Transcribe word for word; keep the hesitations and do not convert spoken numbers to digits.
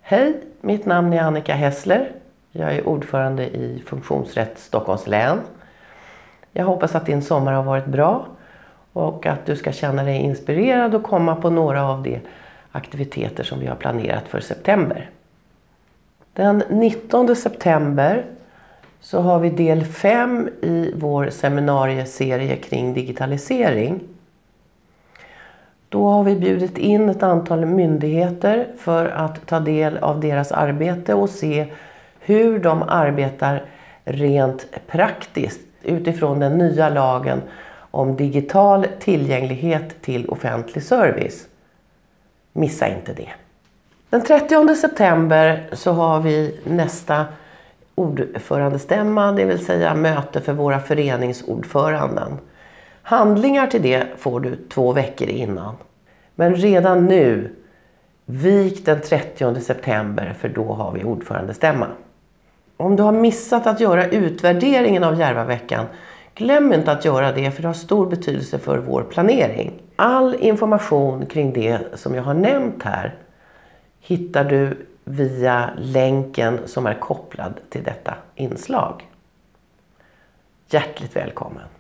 Hej, mitt namn är Annika Hessler. Jag är ordförande i Funktionsrätt Stockholms län. Jag hoppas att din sommar har varit bra och att du ska känna dig inspirerad och komma på några av de aktiviteter som vi har planerat för september. Den nittonde september så har vi del fem i vår seminarieserie kring digitalisering. Då har vi bjudit in ett antal myndigheter för att ta del av deras arbete och se hur de arbetar rent praktiskt utifrån den nya lagen om digital tillgänglighet till offentlig service. Missa inte det. Den trettionde september så har vi nästa ordförandestämma, det vill säga möte för våra föreningsordföranden. Handlingar till det får du två veckor innan. Men redan nu, vik den trettionde september, för då har vi ordförandestämma. Om du har missat att göra utvärderingen av Järvaveckan, glöm inte att göra det, för det har stor betydelse för vår planering. All information kring det som jag har nämnt här hittar du via länken som är kopplad till detta inslag. Hjärtligt välkommen!